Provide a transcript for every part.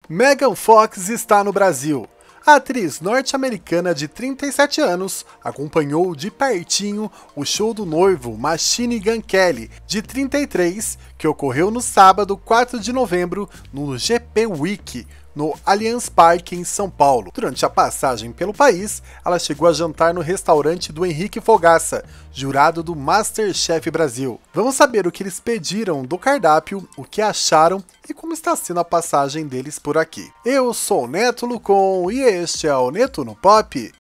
Megan Fox está no Brasil. A atriz norte-americana de 37 anos acompanhou de pertinho o show do noivo Machine Gun Kelly, de 33, que ocorreu no sábado 4 de novembro no GP Week, no Allianz Parque, em São Paulo. Durante a passagem pelo país, ela chegou a jantar no restaurante do Henrique Fogaça, jurado do MasterChef Brasil. Vamos saber o que eles pediram do cardápio, o que acharam e como está sendo a passagem deles por aqui. Eu sou o Neto Lucon e este é o Neto no Pop.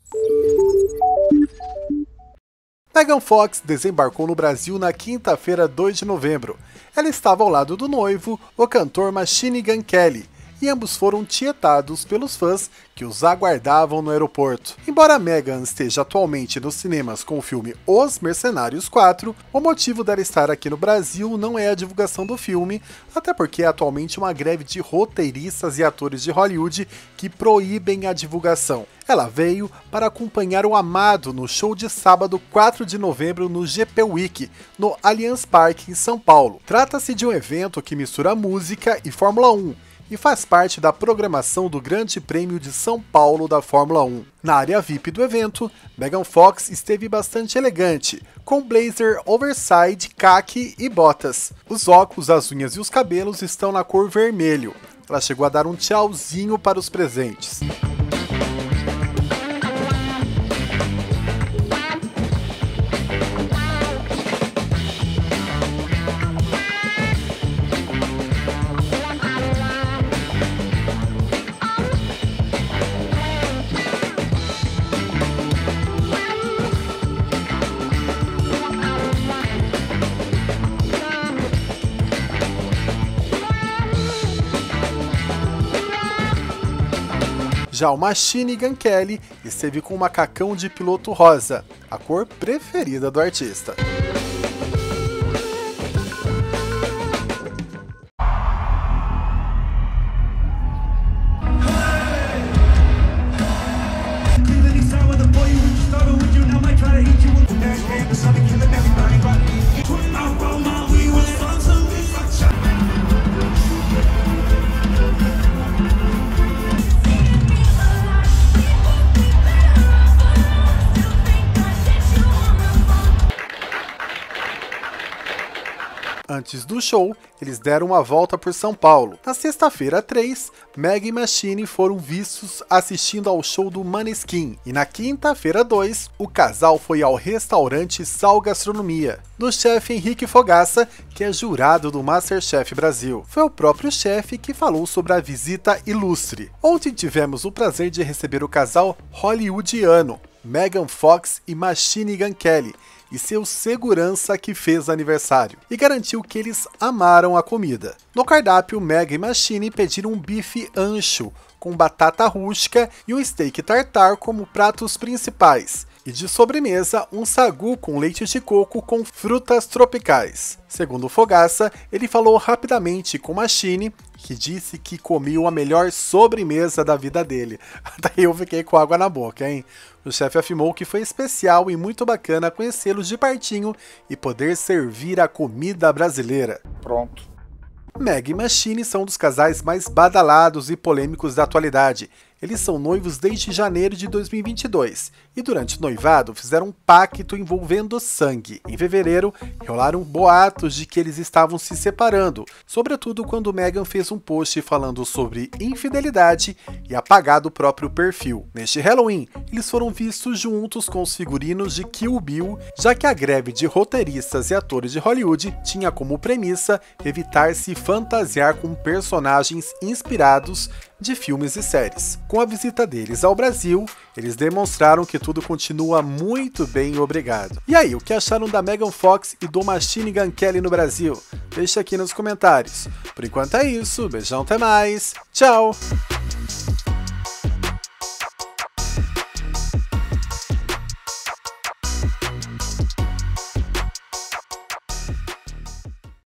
Megan Fox desembarcou no Brasil na quinta-feira, 2 de novembro. Ela estava ao lado do noivo, o cantor Machine Gun Kelly, e ambos foram tietados pelos fãs que os aguardavam no aeroporto. Embora Megan esteja atualmente nos cinemas com o filme Os Mercenários 4, o motivo dela estar aqui no Brasil não é a divulgação do filme, até porque é atualmente uma greve de roteiristas e atores de Hollywood que proíbem a divulgação. Ela veio para acompanhar o amado no show de sábado 4 de novembro no GP Week, no Allianz Parque, em São Paulo. Trata-se de um evento que mistura música e Fórmula 1, e faz parte da programação do Grande Prêmio de São Paulo da Fórmula 1. Na área VIP do evento, Megan Fox esteve bastante elegante, com blazer oversize, caqui e botas. Os óculos, as unhas e os cabelos estão na cor vermelho. Ela chegou a dar um tchauzinho para os presentes. Já o Machine Gun Kelly esteve com um macacão de piloto rosa, a cor preferida do artista. Antes do show, eles deram uma volta por São Paulo. Na sexta-feira 3, Meg e Machine foram vistos assistindo ao show do Maneskin. E na quinta-feira 2, o casal foi ao restaurante Sal Gastronomia, do chefe Henrique Fogaça, que é jurado do MasterChef Brasil. Foi o próprio chefe que falou sobre a visita ilustre. Ontem tivemos o prazer de receber o casal hollywoodiano, Megan Fox e Machine Gun Kelly, e seu segurança que fez aniversário, e garantiu que eles amaram a comida. No cardápio, Meg e Machine pediram um bife ancho, com batata rústica e um steak tartar como pratos principais, e de sobremesa, um sagu com leite de coco com frutas tropicais. Segundo o Fogaça, ele falou rapidamente com Machine, que disse que comeu a melhor sobremesa da vida dele. Daí eu fiquei com água na boca, hein? O chefe afirmou que foi especial e muito bacana conhecê-los de pertinho e poder servir a comida brasileira. Pronto. Meg e Machine são um dos casais mais badalados e polêmicos da atualidade. Eles são noivos desde janeiro de 2022 e durante o noivado fizeram um pacto envolvendo sangue. Em fevereiro, rolaram boatos de que eles estavam se separando, sobretudo quando Megan fez um post falando sobre infidelidade e apagar do próprio perfil. Neste Halloween, eles foram vistos juntos com os figurinos de Kill Bill, já que a greve de roteiristas e atores de Hollywood tinha como premissa evitar se fantasiar com personagens inspirados de filmes e séries. Com a visita deles ao Brasil, eles demonstraram que tudo continua muito bem, obrigado. E aí, o que acharam da Megan Fox e do Machine Gun Kelly no Brasil? Deixa aqui nos comentários. Por enquanto é isso, beijão, até mais, tchau!